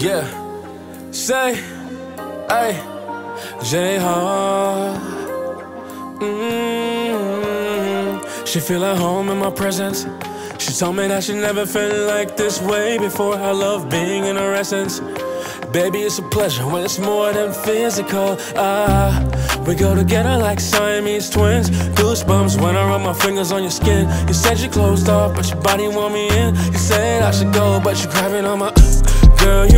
Yeah, say, ay, J-Hard. She feel at home in my presence. She told me that she never felt like this way before. I love being in her essence. Baby, it's a pleasure when it's more than physical. We go together like Siamese twins. Goosebumps when I rub my fingers on your skin. You said you closed off, but your body want me in. You said I should go, but you're grabbing on my girl,